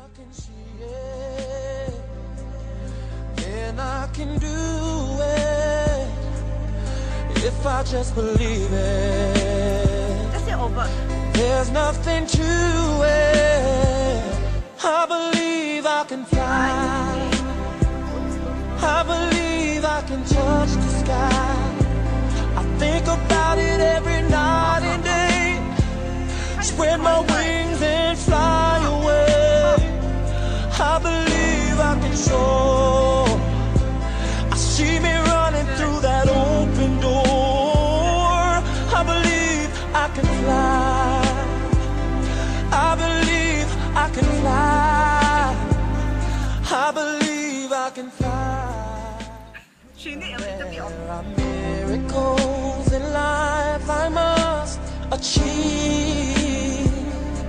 can see it, then I can do it. If I just believe it, Just say over. there's nothing to it. I believe I can fly. I believe I can touch the sky. I think about it every night and day. Spread my wings and fly away. I believe I can soar. I see me running through that open door. I believe I can fly. I believe I can fly. I believe I can fly. She need a little bit of. There are miracles in life I must achieve.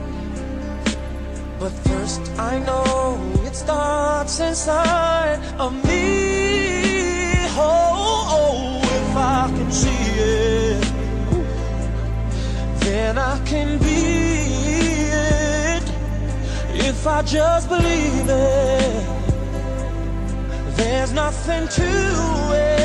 But first I know it starts inside of me. Oh, if I can see it, then I can be it. If I just believe it, there's nothing to it.